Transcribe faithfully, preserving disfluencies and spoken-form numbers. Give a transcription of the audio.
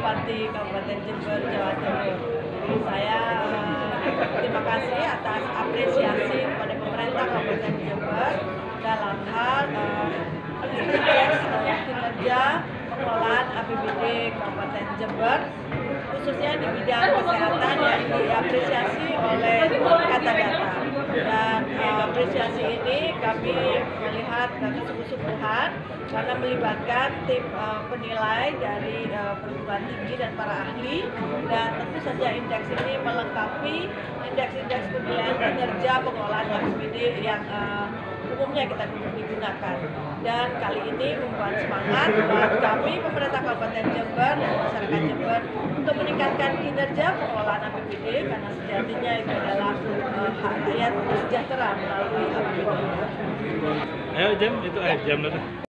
Bupati Kabupaten Jember, Jawa Timur. Saya uh, terima kasih atas apresiasi kepada pemerintah Kabupaten Jember dalam hal uh, kinerja pengelolaan A P B D Kabupaten Jember, khususnya di bidang kesehatan yang diapresiasi oleh Kata Data. Dan uh, apresiasi ini kami melihat kesungguh-sungguhan karena melibatkan tim uh, penilai dari uh, perguruan tinggi dan para ahli, dan tentu saja indeks ini melengkapi indeks-indeks penilaian kinerja pengelolaan A P B D yang uh, umumnya kita digunakan. Dan kali ini membuat semangat buat kami pemerintah Kabupaten Jember dan masyarakat Jember untuk meningkatkan kinerja pengelolaan A P B D, karena sejatinya itu adalah uh, hak rakyat sejahtera melalui A P B D. Ayo jam itu eh jam dulu.